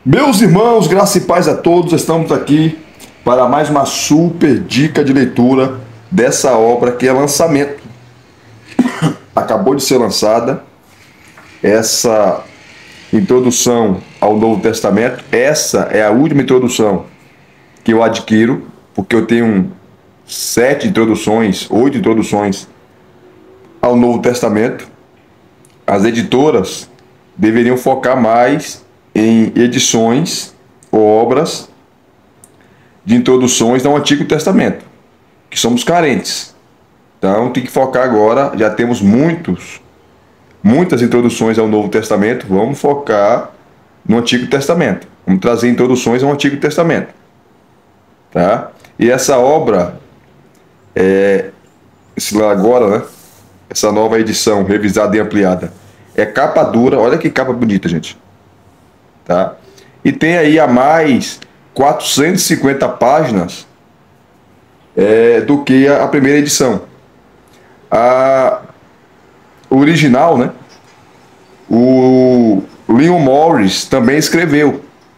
Meus irmãos, graça e paz a todos, estamos aqui para mais uma super dica de leitura dessa obra que é lançamento. Acabou de ser lançada essa introdução ao Novo Testamento. Essa é a última introdução que eu adquiro, porque eu tenho 7 introduções, 8 introduções ao Novo Testamento. As editoras deveriam focar mais em edições ou obras de introduções ao Antigo Testamento, que somos carentes. Então tem que focar agora, já temos muitas introduções ao Novo Testamento, vamos focar no Antigo Testamento. Vamos trazer introduções ao Antigo Testamento. Tá? E essa obra, agora, né? Essa nova edição, revisada e ampliada, é capa dura, olha que capa bonita, gente. Tá? E tem aí a mais 450 páginas do que a primeira edição. A original, né? O Leon Morris também escreveu.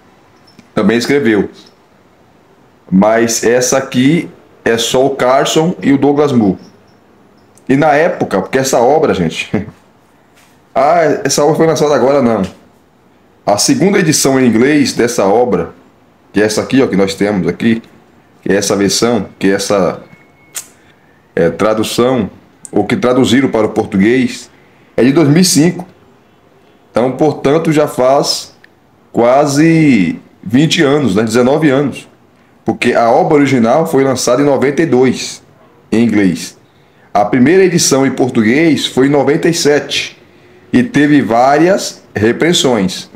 Mas essa aqui é só o Carson e o Douglas Moo. E na época, porque essa obra, gente... essa obra foi lançada agora, não. A segunda edição em inglês dessa obra, que é essa aqui, ó, que nós temos aqui, que é essa versão, que é essa tradução, ou que traduziram para o português, é de 2005. Então, portanto, já faz quase 20 anos, né? 19 anos. Porque a obra original foi lançada em 92, em inglês. A primeira edição em português foi em 97 e teve várias repressões.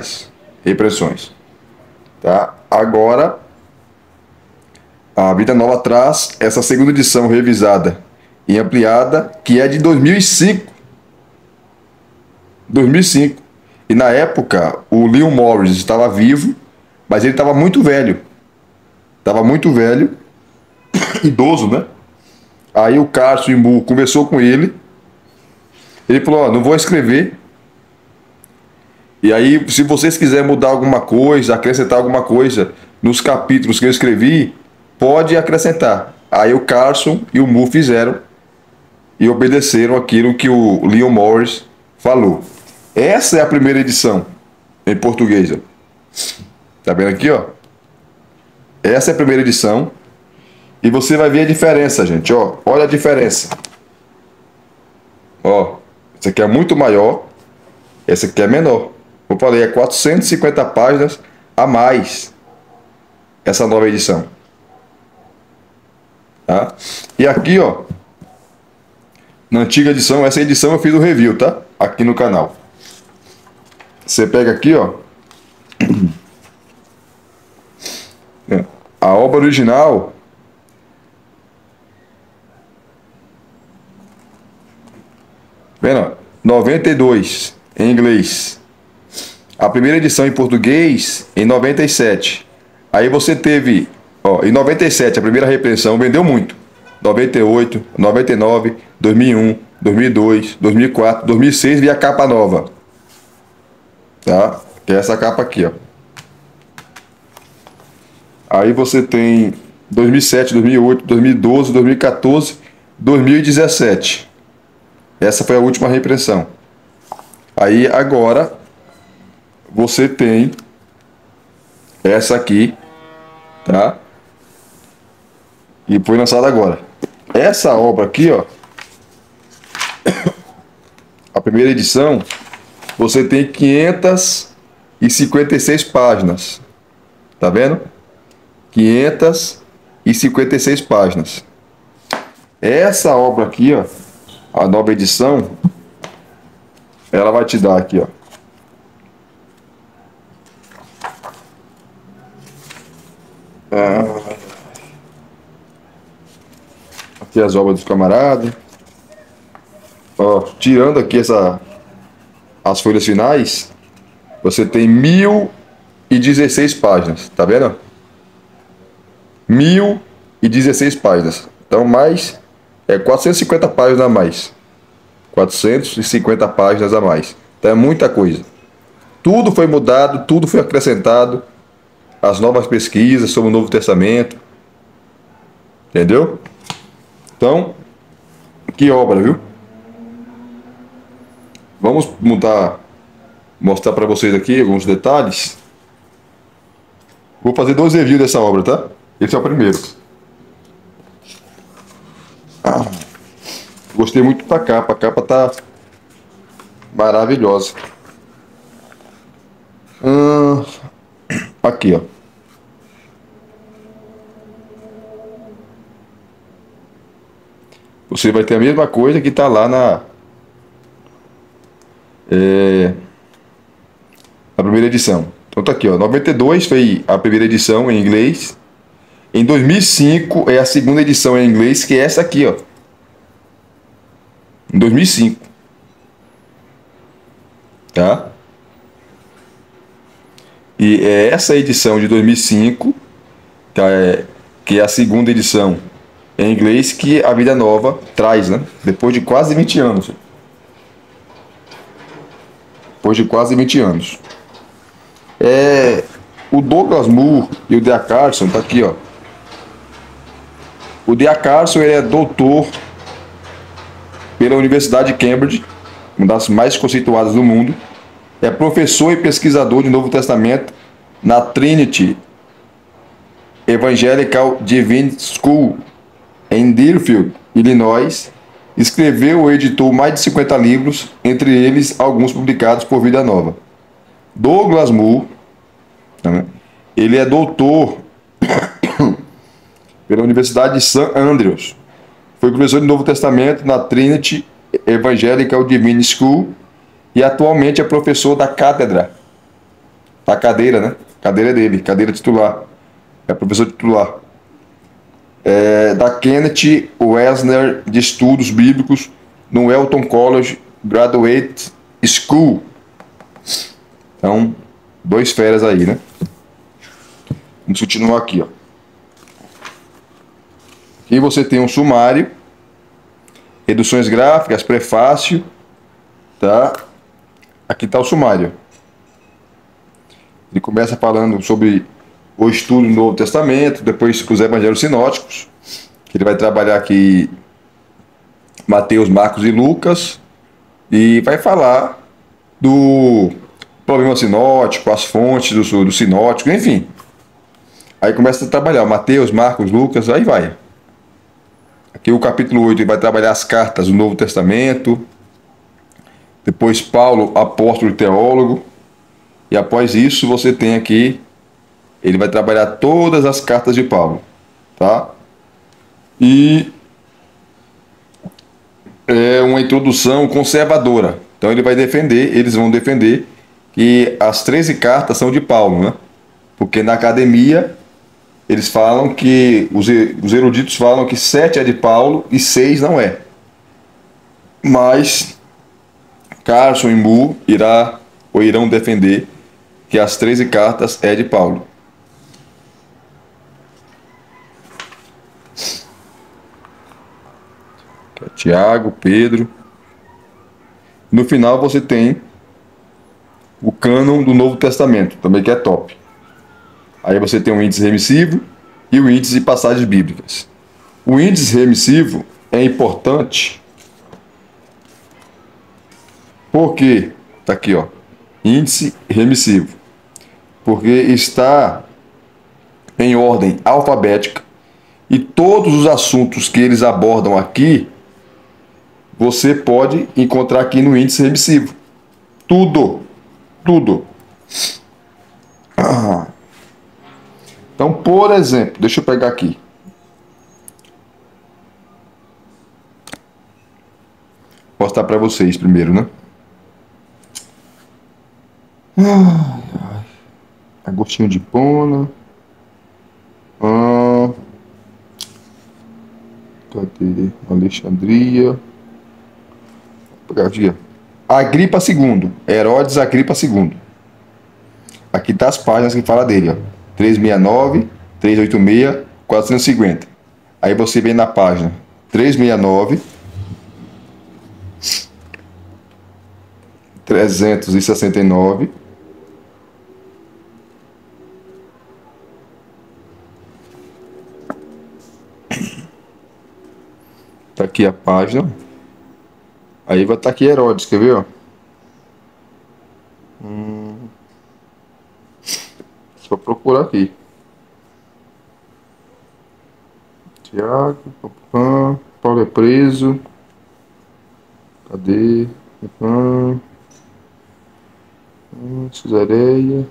Tá? Agora, a Vida Nova traz essa segunda edição revisada e ampliada, que é de 2005. E na época, o Leon Morris estava vivo, mas ele estava muito velho. Idoso, né? Aí o Carson Moo conversou com ele. Ele falou, não vou escrever. E aí, se vocês quiserem mudar alguma coisa, acrescentar alguma coisa nos capítulos que eu escrevi, pode acrescentar. Aí o Carson e o Moo fizeram e obedeceram aquilo que o Leon Morris falou. Essa é a primeira edição em português. Ó. Tá vendo aqui, ó? Essa é a primeira edição. E você vai ver a diferença, gente. Ó, olha a diferença. Ó, essa aqui é muito maior. Essa aqui é menor. Como eu falei, é 450 páginas a mais essa nova edição. Tá? E aqui, ó, na antiga edição, essa edição eu fiz o review, tá? Aqui no canal. Você pega aqui, ó. A obra original. Vendo? 92 em inglês. A primeira edição em português em 97. Aí você teve, ó, em 97 a primeira repressão vendeu muito. 98, 99, 2001, 2002, 2004, 2006 veio a capa nova. Tá? Que é essa capa aqui, ó. Aí você tem 2007, 2008, 2012, 2014, 2017. Essa foi a última reimpressão. Aí agora você tem essa aqui, tá? E foi lançada agora. Essa obra aqui, ó, a primeira edição, você tem 556 páginas. Tá vendo? 556 páginas. Essa obra aqui, ó, a nova edição, ela vai te dar aqui, ó. Aqui as obras dos camaradas. Ó, tirando aqui as folhas finais, você tem 1016 páginas, tá vendo? 1016 páginas. Então mais 450 páginas a mais. 450 páginas a mais. Então é muita coisa. Tudo foi mudado, tudo foi acrescentado, as novas pesquisas sobre o Novo Testamento, entendeu? Então, que obra, viu? Vamos mostrar para vocês aqui alguns detalhes. Vou fazer 2 reviews dessa obra, tá? Esse é o primeiro. Gostei muito da capa, a capa tá maravilhosa. Aqui, ó. Você vai ter a mesma coisa que tá lá na primeira edição. Então tá aqui, ó. 92 foi a primeira edição em inglês. Em 2005 é a segunda edição em inglês, que é essa aqui, ó. Em 2005. Tá? E é essa edição de 2005, que é a segunda edição em inglês, que a Vida Nova traz, né? Depois de quase 20 anos. Depois de quase 20 anos. O Douglas Moo e o D.A. Carson, tá aqui, ó. O D.A. Carson, ele é doutor pela Universidade de Cambridge, uma das mais conceituadas do mundo. É professor e pesquisador de Novo Testamento na Trinity Evangelical Divine School, em Deerfield, Illinois. Escreveu e editou mais de 50 livros, entre eles alguns publicados por Vida Nova. Douglas Moo, ele é doutor pela Universidade de St. Andrews. Foi professor de Novo Testamento na Trinity Evangelical Divine School e atualmente é professor da cátedra. Da cadeira, né? Cadeira dele, cadeira titular. É professor titular. Da Kenneth Wessner de Estudos Bíblicos no Elton College Graduate School. Então, 2 feras aí, né? Vamos continuar aqui, ó. Aqui você tem um sumário, reduções gráficas, prefácio, tá? Aqui está o sumário. Ele começa falando sobre o estudo do Novo Testamento, depois os evangelhos sinóticos, que ele vai trabalhar aqui Mateus, Marcos e Lucas, e vai falar do problema sinótico, as fontes do sinótico, enfim. Aí começa a trabalhar Mateus, Marcos, Lucas, aí vai. Aqui o capítulo 8 ele vai trabalhar as cartas do Novo Testamento. Depois Paulo, apóstolo e teólogo. E após isso você tem aqui, ele vai trabalhar todas as cartas de Paulo. Tá? E é uma introdução conservadora. Então eles vão defender que as 13 cartas são de Paulo, né? Porque na academia eles falam que, os eruditos falam que 7 é de Paulo e 6 não é. Mas Carson e Moo irão defender que as 13 cartas é de Paulo. Tiago, Pedro. No final você tem o cânon do Novo Testamento, também que é top. Aí você tem o índice remissivo e o índice de passagens bíblicas. O índice remissivo é importante porque, tá aqui, ó, índice remissivo, porque está em ordem alfabética e todos os assuntos que eles abordam aqui, você pode encontrar aqui no índice remissivo. Tudo. Então, por exemplo, deixa eu pegar aqui. Vou mostrar para vocês primeiro, né? Agostinho de Hipona. Cadê? Alexandria. Vou pegar aqui. Agripa II. Herodes Agripa II. Aqui tá as páginas que fala dele, ó. 369, 386, 450. Aí você vem na página 369, 369, Tá aqui a página. Aí vai estar aqui Herodes, quer ver, ó? Só procurar aqui. Tiago, Paulo é preso. Cadê? Cesareia.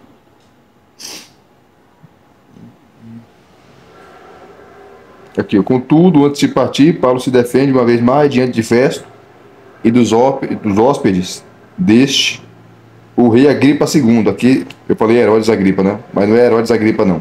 Aqui, ó. Contudo, antes de partir, Paulo se defende uma vez mais diante de Festo e dos hóspedes deste, o rei Agripa II. Aqui eu falei Herodes Agripa, né? Mas não é Herodes Agripa, não.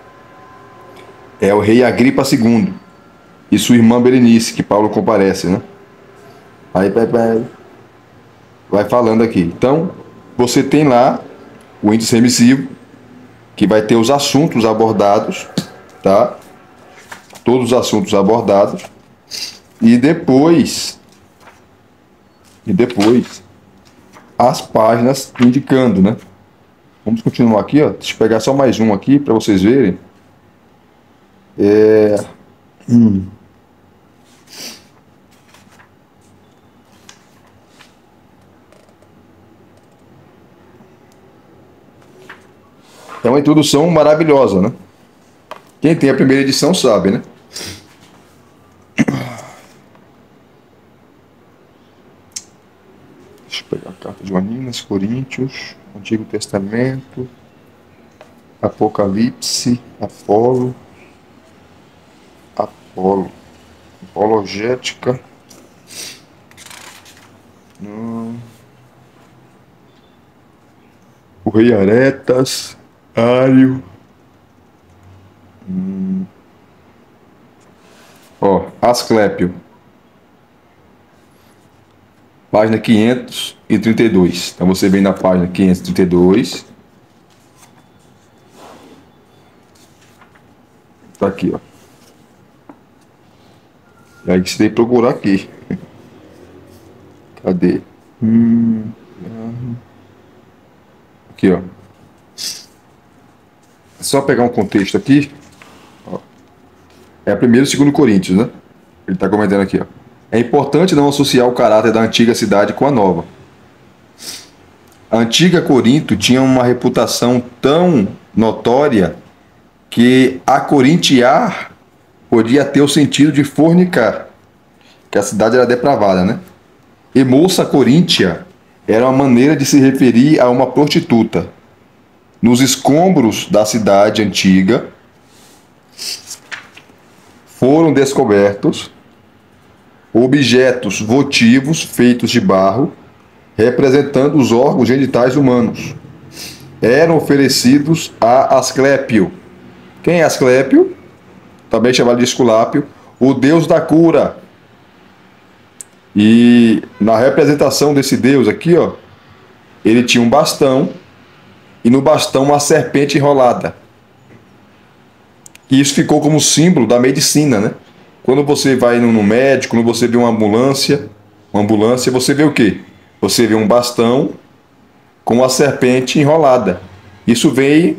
É o rei Agripa II e sua irmã Berenice, que Paulo comparece, né? Aí vai falando aqui. Então, você tem lá o índice remissivo, que vai ter os assuntos abordados, tá? Todos os assuntos abordados. E depois as páginas indicando, né? Vamos continuar aqui, ó. Deixa eu pegar só mais um aqui para vocês verem. É uma introdução maravilhosa, né? Quem tem a primeira edição sabe, né? Deixa eu pegar a carta de Joaninas, Coríntios, Antigo Testamento, Apocalipse, Apolo, Apologética, o Rei Aretas, Ário, ó, Asclépio, página 532. Então você vem na página 532. Tá aqui, ó. E aí você tem que procurar aqui. Cadê? Aqui, ó. É só pegar um contexto aqui. Ó. É a 1º e 2º Coríntios, né? Ele está comentando aqui, ó. É importante não associar o caráter da antiga cidade com a nova. A antiga Corinto tinha uma reputação tão notória que acorintiar podia ter o sentido de fornicar, que a cidade era depravada, né? E moça coríntia era uma maneira de se referir a uma prostituta. Nos escombros da cidade antiga foram descobertos objetos votivos feitos de barro, representando os órgãos genitais humanos. Eram oferecidos a Asclépio. Quem é Asclépio? Também chamado de Esculápio, o deus da cura. E na representação desse deus aqui, ó, ele tinha um bastão e no bastão uma serpente enrolada. E isso ficou como símbolo da medicina, né? Quando você vai no médico, quando você vê uma ambulância, você vê o quê? Você vê um bastão com uma serpente enrolada. Isso vem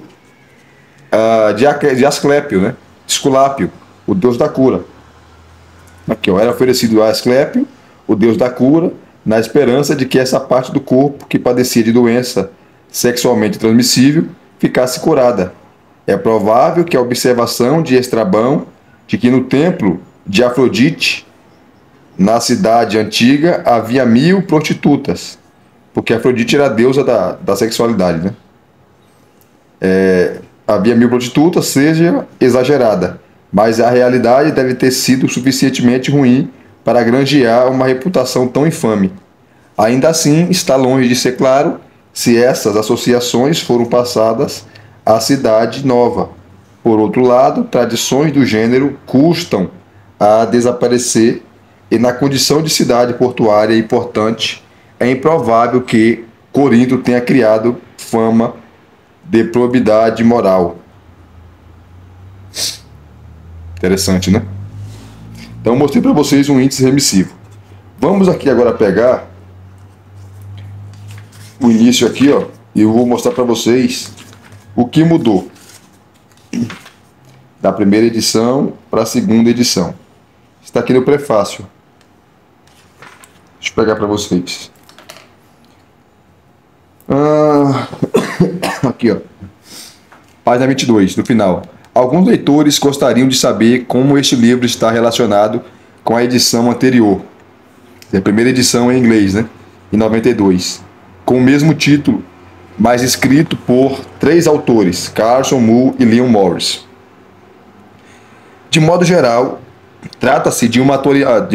de Asclépio, né? Esculápio, o deus da cura. Aqui, ó, era oferecido a Asclépio, o deus da cura, na esperança de que essa parte do corpo que padecia de doença sexualmente transmissível ficasse curada. É provável que a observação de Estrabão de que no templo de Afrodite, na cidade antiga, havia 1000 prostitutas, porque Afrodite era a deusa da sexualidade, né? Havia 1000 prostitutas, seja exagerada, mas a realidade deve ter sido suficientemente ruim para granjear uma reputação tão infame. Ainda assim, está longe de ser claro se essas associações foram passadas à cidade nova. Por outro lado, tradições do gênero custam a desaparecer e na condição de cidade portuária importante, é improvável que Corinto tenha criado fama de probidade moral. Interessante, né? Então eu mostrei para vocês um índice remissivo. Vamos aqui agora pegar o início aqui, ó, e eu vou mostrar para vocês o que mudou da primeira edição para a segunda edição. Está aqui no prefácio. Deixa eu pegar para vocês. Aqui, ó. Página 22, no final. Alguns leitores gostariam de saber como este livro está relacionado com a edição anterior. A primeira edição em inglês, né? Em 92. Com o mesmo título, mas escrito por 3 autores, Carson, Moore e Leon Morris. De modo geral, trata-se de uma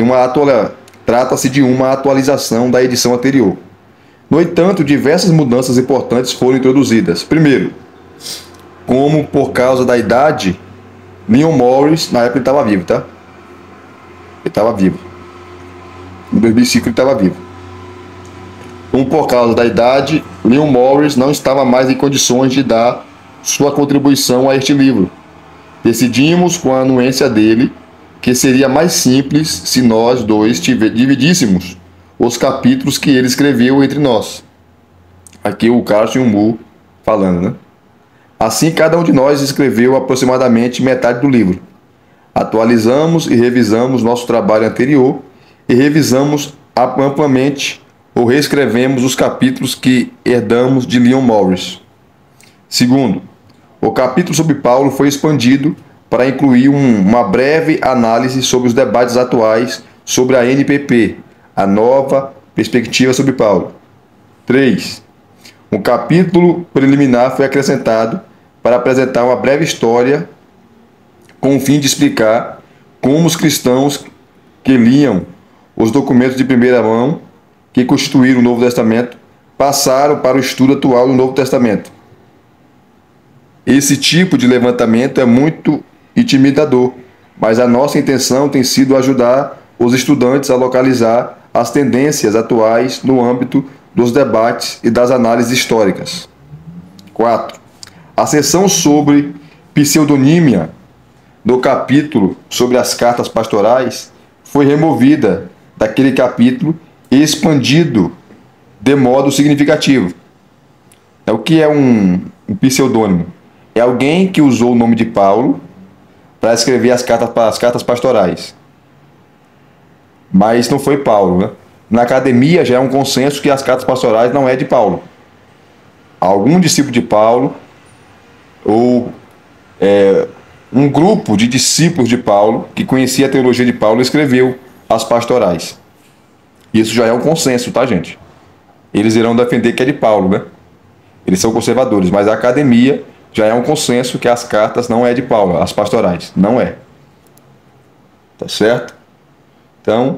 atualização da edição anterior. No entanto, diversas mudanças importantes foram introduzidas. Primeiro, como por causa da idade, Leon Morris, na época ele estava vivo, tá? Ele estava vivo. Em 2005 ele estava vivo. Como por causa da idade, Leon Morris não estava mais em condições de dar sua contribuição a este livro. Decidimos, com a anuência dele, que seria mais simples se nós dois dividíssemos os capítulos que ele escreveu entre nós. Aqui o Carson e o Moore falando, né? Assim, cada um de nós escreveu aproximadamente metade do livro. Atualizamos e revisamos nosso trabalho anterior e revisamos amplamente ou reescrevemos os capítulos que herdamos de Leon Morris. Segundo, o capítulo sobre Paulo foi expandido para incluir uma breve análise sobre os debates atuais sobre a NPP, a nova perspectiva sobre Paulo. 3. Um capítulo preliminar foi acrescentado para apresentar uma breve história com o fim de explicar como os cristãos que liam os documentos de primeira mão que constituíram o Novo Testamento passaram para o estudo atual do Novo Testamento. Esse tipo de levantamento é muito intimidador, mas a nossa intenção tem sido ajudar os estudantes a localizar as tendências atuais no âmbito dos debates e das análises históricas. 4. A seção sobre pseudonímia do capítulo sobre as cartas pastorais foi removida daquele capítulo e expandido de modo significativo. O que é um pseudônimo? É alguém que usou o nome de Paulo para escrever as cartas pastorais. Mas não foi Paulo, né? Na academia já é um consenso que as cartas pastorais não é de Paulo. Algum discípulo de Paulo ou um grupo de discípulos de Paulo que conhecia a teologia de Paulo escreveu as pastorais. Isso já é um consenso, tá, gente? Eles irão defender que é de Paulo, né? Eles são conservadores, mas a academia já é um consenso que as cartas não é de Paulo, as pastorais, não é. Tá certo? Então,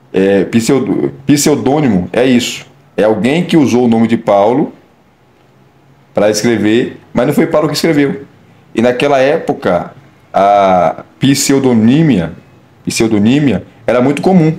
pseudônimo é isso. É alguém que usou o nome de Paulo para escrever, mas não foi Paulo que escreveu. E naquela época, a pseudonímia era muito comum.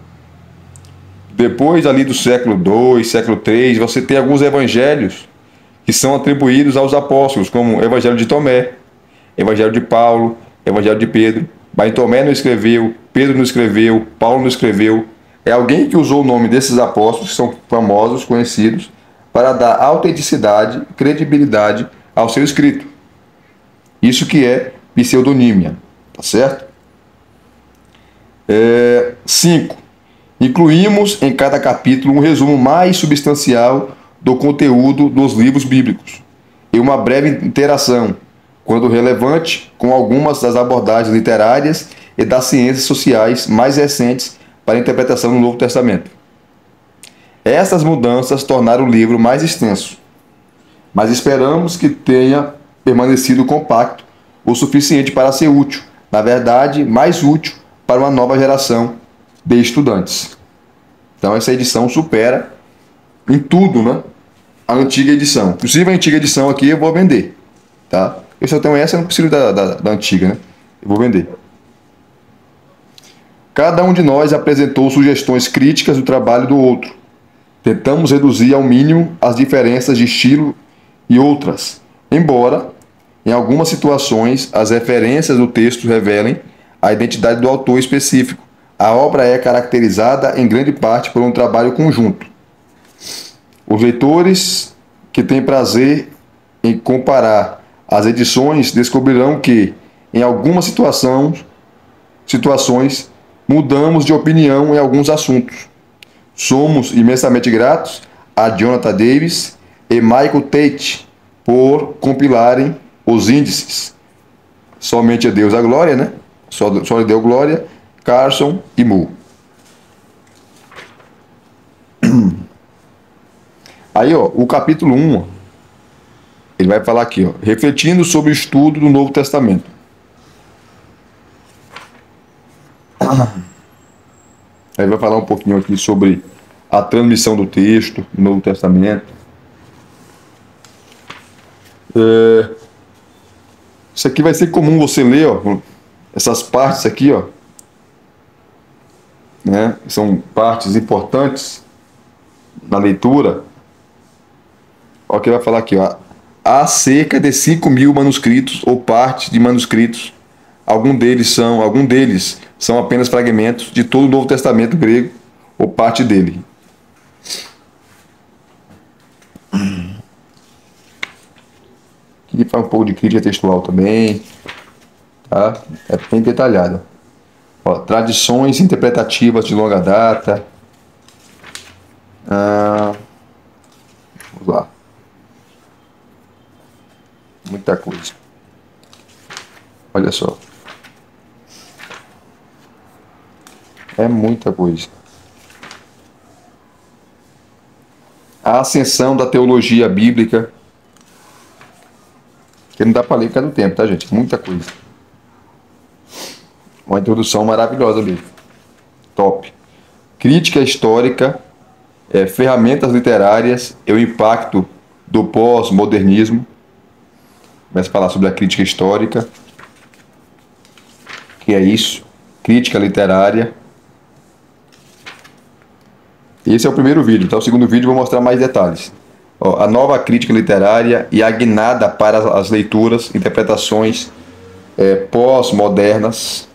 Depois ali do século II, século III, você tem alguns evangelhos que são atribuídos aos apóstolos, como o Evangelho de Tomé, Evangelho de Paulo, Evangelho de Pedro. Mas Tomé não escreveu, Pedro não escreveu, Paulo não escreveu. É alguém que usou o nome desses apóstolos, que são famosos, conhecidos, para dar autenticidade, credibilidade ao seu escrito. Isso que é pseudonímia, tá certo? 5. Incluímos em cada capítulo um resumo mais substancial do conteúdo dos livros bíblicos e uma breve interação, quando relevante, com algumas das abordagens literárias e das ciências sociais mais recentes para a interpretação do Novo Testamento. Essas mudanças tornaram o livro mais extenso, mas esperamos que tenha permanecido compacto o suficiente para ser útil, na verdade, mais útil para uma nova geração de estudantes. Então essa edição supera em tudo, né, a antiga edição. Inclusive a antiga edição aqui eu vou vender, tá? Eu só tenho essa, eu não preciso da antiga, né? Eu vou vender. Cada um de nós apresentou sugestões críticas do trabalho do outro. Tentamos reduzir ao mínimo as diferenças de estilo e outras, embora, em algumas situações, as referências do texto revelem a identidade do autor específico. A obra é caracterizada em grande parte por um trabalho conjunto. Os leitores que têm prazer em comparar as edições descobrirão que, em algumas situações, mudamos de opinião em alguns assuntos. Somos imensamente gratos a Jonathan Davis e Michael Tate por compilarem os índices. Somente a Deus a glória, né? Só lhe deu glória, Carson e Moore. Aí, ó, o capítulo 1, ó, ele vai falar aqui, ó, refletindo sobre o estudo do Novo Testamento. Aí vai falar um pouquinho aqui sobre a transmissão do texto do Novo Testamento. Isso aqui vai ser comum você ler, ó, essas partes aqui, ó, né? São partes importantes na leitura. Olha o que vai falar aqui, ó. Há cerca de 5.000 manuscritos ou partes de manuscritos. Alguns deles são apenas fragmentos de todo o Novo Testamento grego ou parte dele. Aqui faz um pouco de crítica textual também, tá? É bem detalhado. Ó, tradições interpretativas de longa data. Vamos lá. Muita coisa. Olha só. É muita coisa. A ascensão da teologia bíblica. Que não dá para ler cada tempo, tá, gente? Muita coisa. Uma introdução maravilhosa mesmo. Top. Crítica histórica, ferramentas literárias e o impacto do pós-modernismo. Começa a falar sobre a crítica histórica. Que é isso? Crítica literária. Esse é o primeiro vídeo, tá? O segundo vídeo eu vou mostrar mais detalhes. Ó, a nova crítica literária e a guinada para as leituras, interpretações pós-modernas.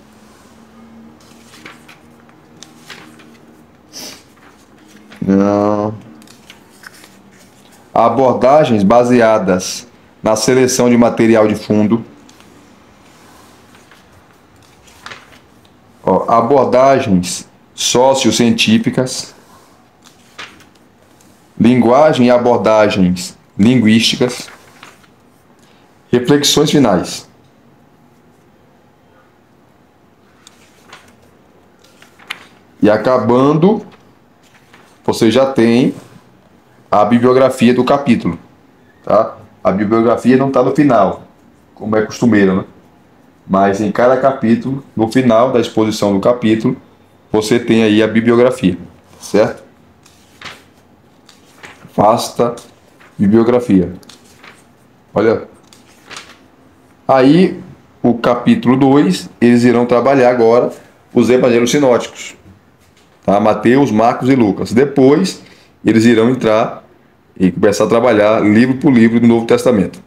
Abordagens baseadas na seleção de material de fundo. Ó, abordagens sociocientíficas. Linguagem e abordagens linguísticas. Reflexões finais. E acabando, você já tem a bibliografia do capítulo, tá? A bibliografia não está no final, como é costumeiro, né? Mas em cada capítulo, no final da exposição do capítulo, você tem aí a bibliografia, certo? Vasta bibliografia. Olha. Aí, o capítulo 2, eles irão trabalhar agora os evangelhos sinóticos. Tá? Mateus, Marcos e Lucas. Depois, eles irão entrar e começar a trabalhar livro por livro do Novo Testamento.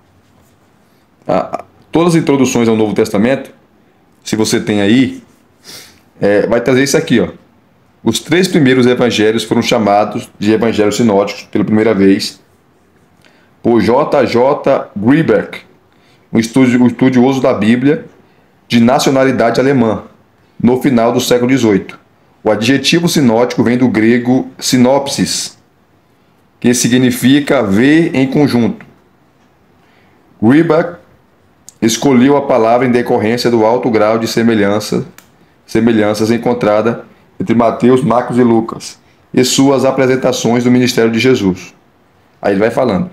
Todas as introduções ao Novo Testamento, se você tem aí, vai trazer isso aqui, ó. Os 3 primeiros evangelhos foram chamados de evangelhos sinóticos pela primeira vez por J.J. Grieberg, um estudioso da Bíblia de nacionalidade alemã, no final do século XVIII. O adjetivo sinótico vem do grego sinopsis, que significa ver em conjunto. Grieberg escolheu a palavra em decorrência do alto grau de semelhanças encontrada entre Mateus, Marcos e Lucas e suas apresentações do ministério de Jesus. Aí ele vai falando.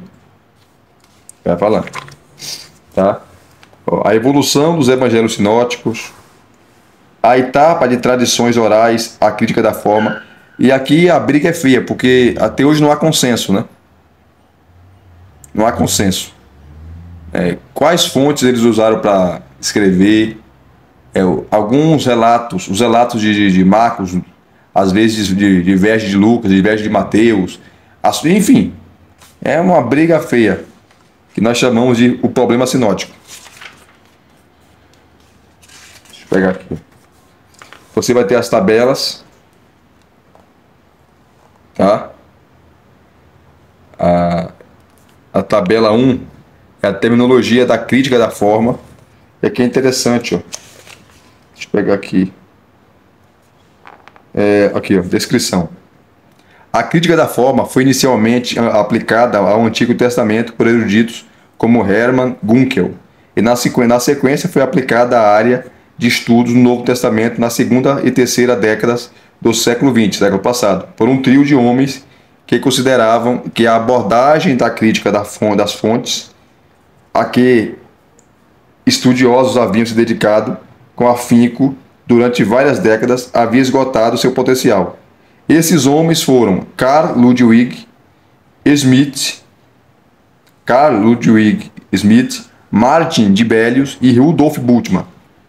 Tá? A evolução dos evangelhos sinóticos, a etapa de tradições orais, a crítica da forma. E aqui a briga é feia, porque até hoje não há consenso, né? Não há consenso. Quais fontes eles usaram para escrever? Alguns relatos, os relatos de Marcos, às vezes divergem de Lucas, divergem de Mateus. Enfim, é uma briga feia, que nós chamamos de o problema sinótico. Deixa eu pegar aqui. Você vai ter as tabelas, tá? A tabela 1 é a terminologia da crítica da forma. E aqui é interessante, ó. Deixa eu pegar aqui. Aqui, ó, descrição. A crítica da forma foi inicialmente aplicada ao Antigo Testamento por eruditos como Hermann Gunkel, e na sequência foi aplicada à área de estudos no Novo Testamento na segunda e terceira décadas do século XX, século passado, por um trio de homens que consideravam que a abordagem da crítica das fontes a que estudiosos haviam se dedicado com afinco durante várias décadas havia esgotado seu potencial. Esses homens foram Carl Ludwig Smith, Martin Dibelius e Rudolf Bultmann.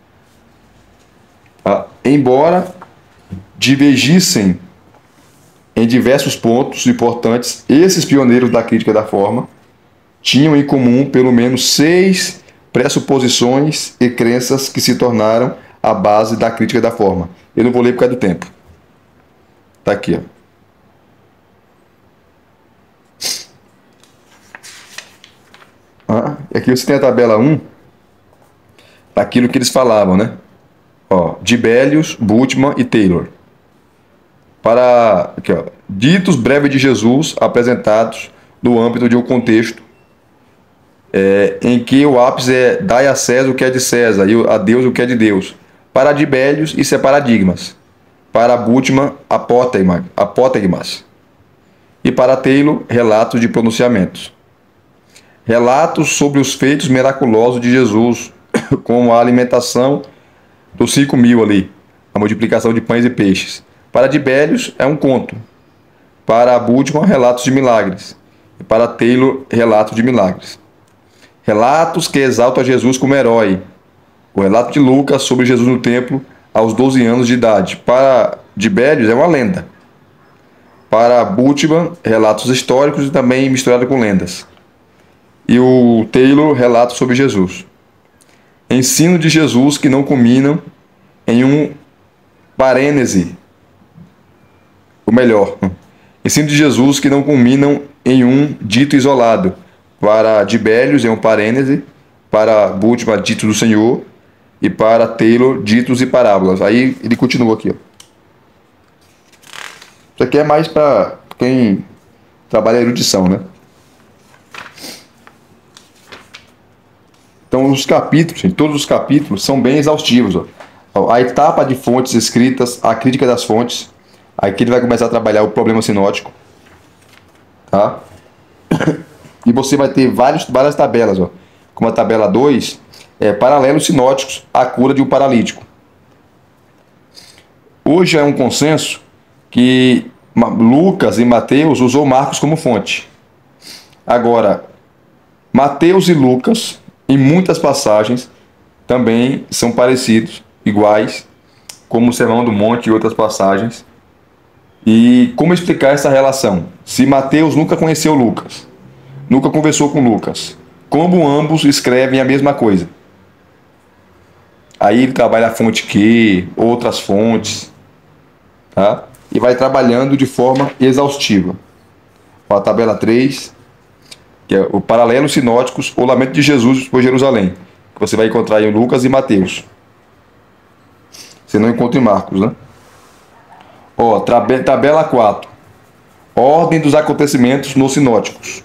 Embora divergissem em diversos pontos importantes, esses pioneiros da crítica da forma tinham em comum pelo menos 6 pressuposições e crenças que se tornaram a base da crítica da forma. Eu não vou ler por causa do tempo. Está aqui, aqui você tem a tabela 1, daquilo que eles falavam, né? Dibelius, Bultmann e Taylor. Para ditos breves de Jesus apresentados no âmbito de um contexto em que o ápice é dai a César o que é de César e a Deus o que é de Deus. Para Dibelius, isso é paradigmas. Para Bultmann, apótegmas. E para Taylor, relatos de pronunciamentos. Relatos sobre os feitos miraculosos de Jesus, como a alimentação dos 5.000 ali, a multiplicação de pães e peixes. Para Dibelius, é um conto. Para Bultmann, relatos de milagres. E para Taylor, relatos de milagres. Relatos que exaltam Jesus como herói. O relato de Lucas sobre Jesus no templo aos 12 anos de idade. Para Dibelius, é uma lenda. Para Bultmann, relatos históricos e também misturado com lendas. E o Taylor, relatos sobre Jesus. Ensino de Jesus que não culminam em um parênese. Ensino de Jesus que não culminam em um dito isolado. Para Dibelius é um parênese, para Bultmann, dito do Senhor, e para Taylor, ditos e parábolas. Aí ele continua aqui. Isso aqui é mais para quem trabalha erudição, né? Então, os capítulos, todos os capítulos, são bem exaustivos. A etapa de fontes escritas, a crítica das fontes. Aqui ele vai começar a trabalhar o problema sinótico. Tá? E você vai ter várias tabelas. Como a tabela 2, paralelos sinóticos à cura de um paralítico. Hoje é um consenso que Lucas e Mateus usou Marcos como fonte. Agora, Mateus e Lucas, em muitas passagens, também são parecidos, iguais, como o Sermão do Monte e outras passagens. E como explicar essa relação? Se Mateus nunca conheceu Lucas, nunca conversou com Lucas, como ambos escrevem a mesma coisa? Aí ele trabalha a fonte Q, outras fontes, tá? E vai trabalhando de forma exaustiva. A tabela 3, que é o paralelos sinóticos, o lamento de Jesus por Jerusalém, que você vai encontrar em Lucas e Mateus. Você não encontra em Marcos, né? Tabela 4. Ordem dos acontecimentos nos sinóticos.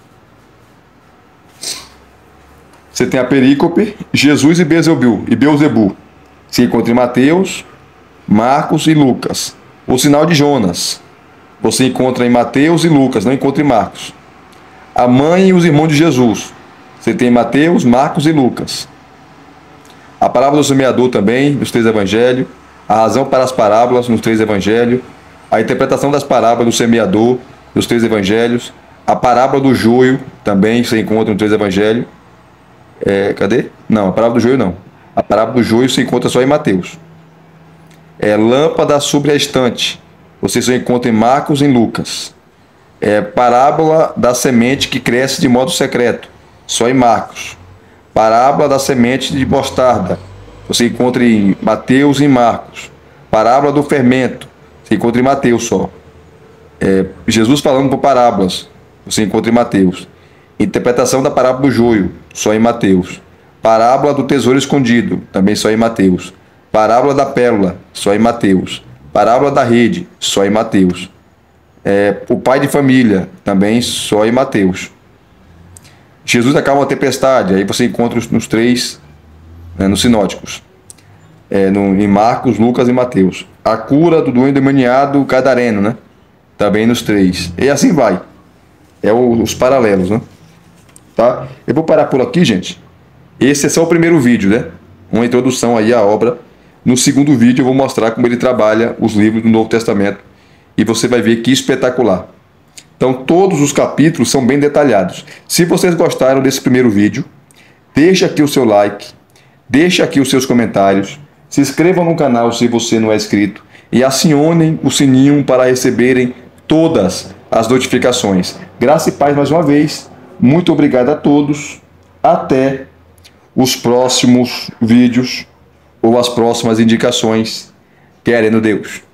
Você tem a perícope, Jesus e Beelzebu. Se encontra em Mateus, Marcos e Lucas. O sinal de Jonas. Você encontra em Mateus e Lucas, não encontra em Marcos. A mãe e os irmãos de Jesus. Você tem Mateus, Marcos e Lucas. A parábola do semeador também, nos 3 evangelhos. A razão para as parábolas, nos 3 evangelhos. A interpretação das parábolas do semeador, nos 3 evangelhos. A parábola do joio, também se encontra nos 3 evangelhos. Cadê? Não, a parábola do joio não. A parábola do joio se encontra só em Mateus. Lâmpada sobre a estante. Você só encontra em Marcos e em Lucas. Parábola da semente que cresce de modo secreto. Só em Marcos. Parábola da semente de mostarda. Você encontra em Mateus e em Marcos. Parábola do fermento. Você encontra em Mateus só. Jesus falando por parábolas. Você encontra em Mateus. Interpretação da parábola do joio. Só em Mateus. Parábola do tesouro escondido. Também só em Mateus. Parábola da pérola. Só em Mateus. Parábola da rede. Só em Mateus. O pai de família, também só em Mateus. Jesus acalma a tempestade, aí você encontra nos três, nos sinóticos. Em Marcos, Lucas e Mateus. A cura do doente endemoniado gadareno, né? Também nos três. E assim vai. Os paralelos, né? Tá? Eu vou parar por aqui, gente. Esse é só o primeiro vídeo, né? Uma introdução aí à obra. No segundo vídeo eu vou mostrar como ele trabalha os livros do Novo Testamento. E você vai ver que espetacular. Então todos os capítulos são bem detalhados. Se vocês gostaram desse primeiro vídeo, deixa aqui o seu like, deixa aqui os seus comentários, se inscrevam no canal se você não é inscrito e acionem o sininho para receberem todas as notificações. Graça e paz mais uma vez. Muito obrigado a todos. Até os próximos vídeos ou as próximas indicações, querendo Deus.